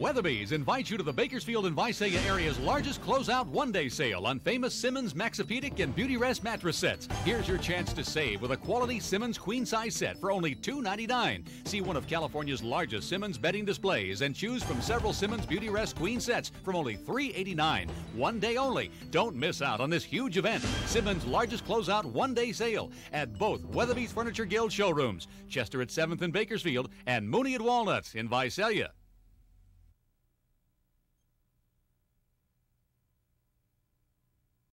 Weatherby's invites you to the Bakersfield and Visalia area's largest closeout one-day sale on famous Simmons Maxipedic and Beautyrest mattress sets. Here's your chance to save with a quality Simmons queen-size set for only $2.99. See one of California's largest Simmons bedding displays and choose from several Simmons Beautyrest queen sets from only $3.89. One day only. Don't miss out on this huge event. Simmons' largest closeout one-day sale at both Weatherby's Furniture Guild showrooms, Chester at 7th in Bakersfield and Mooney at Walnut in Visalia.